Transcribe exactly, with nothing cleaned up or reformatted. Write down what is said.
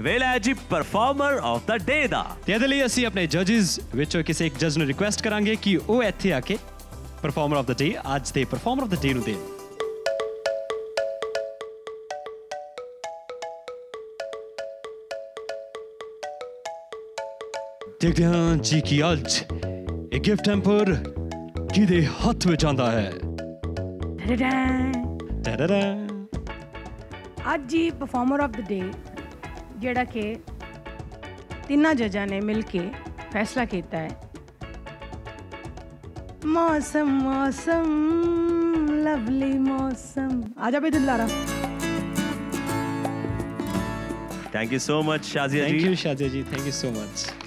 ਵੇਲਾ ਹੈ ਜੀ ਪਰਫਾਰਮਰ ਆਫ ਦਾ ਡੇ ਦਾ। ਤੇ ਇਹਦੇ ਲਈ ਅਸੀਂ ਆਪਣੇ ਜੱਜਸ ਵਿੱਚੋਂ ਕਿਸੇ ਇੱਕ ਜੱਜ ਨੂੰ ਰਿਕੁਐਸਟ ਕਰਾਂਗੇ ਕਿ ਉਹ ਇੱਥੇ ਆ ਕੇ ਪਰਫਾਰਮਰ ਆਫ ਦਾ ਡੇ ਅੱਜ ਦੇ ਪਰਫਾਰਮਰ ਆਫ ਦਾ ਡੇ ਨੂੰ ਦੇਣ। ਦੇਖਦੇ ਹਾਂ ਜੀ ਕਿ ਅੱਜ ਇਹ ਗਿਫਟ ਹੈਂਪਰ ਕਿਹਦੇ ਹੱਥ ਵਿੱਚ ਆਉਂਦਾ ਹੈ। ਅੱਜ ਹੀ ਪਰਫਾਰਮਰ ਆਫ ਦ ਡੇ ਜਿਹੜਾ ਕਿ ਤਿੰਨਾਂ ਜੱਜਾਂ ਨੇ ਮਿਲ ਕੇ ਫੈਸਲਾ ਕੀਤਾ ਹੈ। मौसम मौसम लवली मौसम आजा भाई दिलदारा। Thank you so much Shazia ji. Thank you Shazia ji, thank you so much.